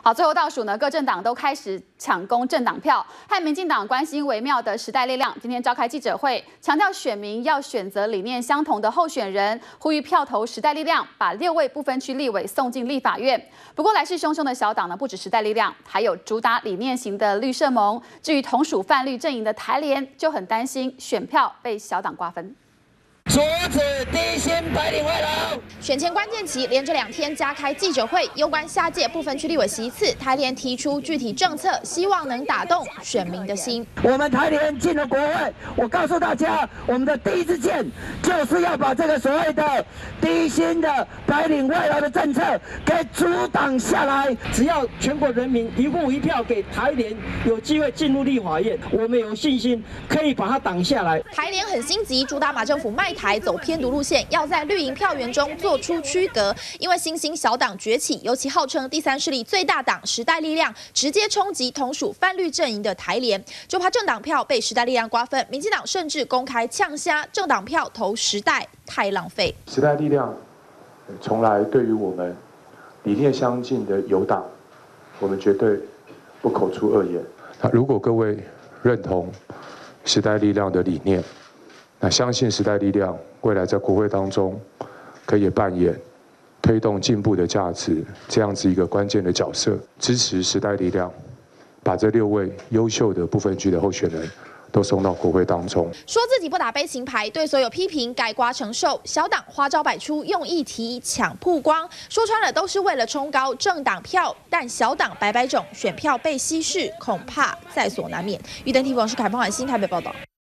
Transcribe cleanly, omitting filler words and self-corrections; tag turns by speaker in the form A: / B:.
A: 好，最后倒数呢，各政党都开始抢攻政党票，和民进党关系微妙的时代力量今天召开记者会，强调选民要选择理念相同的候选人，呼吁票投时代力量，把6位不分区立委送进立法院。不过来势汹汹的小党呢，不止时代力量，还有主打理念型的绿社盟。至于同属泛绿阵营的台联，就很担心选票被小党瓜分。
B: 阻止低薪白领外劳。
C: 选前关键期，连着2天加开记者会，攸关下届不分区立委席次，台联提出具体政策，希望能打动选民的心。
B: 我们台联进了国会，我告诉大家，我们的第一支箭就是要把这个所谓的低薪的白领外劳的政策给阻挡下来。只要全国人民一户一票给台联有机会进入立法院，我们有信心可以把它挡下来。
C: 台联很心急，主打马政府卖台走偏独路线，要在绿营票源中做出区隔。因为新兴小党崛起，尤其号称第3势力最大党时代力量，直接冲击同属泛绿阵营的台联，就怕政党票被时代力量瓜分。民进党甚至公开呛瞎政党票投时代太浪费。
D: 时代力量从来对于我们理念相近的友党，我们绝对不口出恶言。那如果各位认同时代力量的理念，那相信时代力量未来在国会当中可以扮演推动进步的价值这样子一个关键的角色，支持时代力量把这6位优秀的不分区的候选人都送到国会当中。
C: 说自己不打悲情牌，对所有批评盖瓜承受。小党花招百出，用议题抢曝光，说穿了都是为了冲高政党票，但小党百百种，选票被稀释，恐怕在所难免。玉登 TV 王世凯、彭婉欣台北报道。